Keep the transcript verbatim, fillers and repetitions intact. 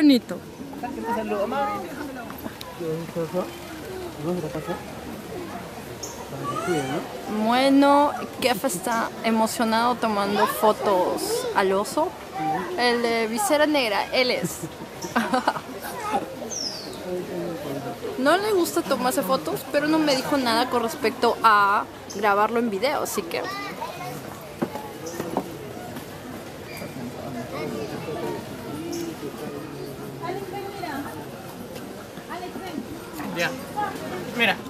bonito. Bueno, Kefa está emocionado tomando fotos al oso. El de visera negra, él es. No le gusta tomarse fotos, pero no me dijo nada con respecto a grabarlo en video, así que... Ya, mira.